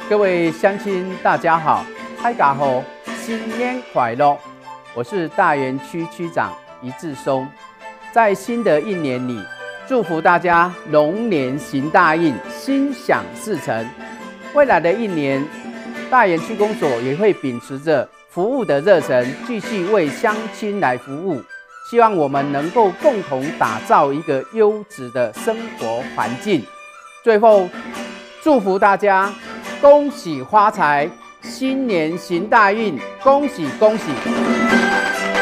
各位乡亲，大家好，大家好，新年快乐！我是大园区区长余志松，在新的一年里，祝福大家龙年行大运，心想事成。未来的一年，大园区公所也会秉持着服务的热忱，继续为乡亲来服务。希望我们能够共同打造一个优质的生活环境。最后，祝福大家恭喜发财，新年行大运，恭喜恭喜！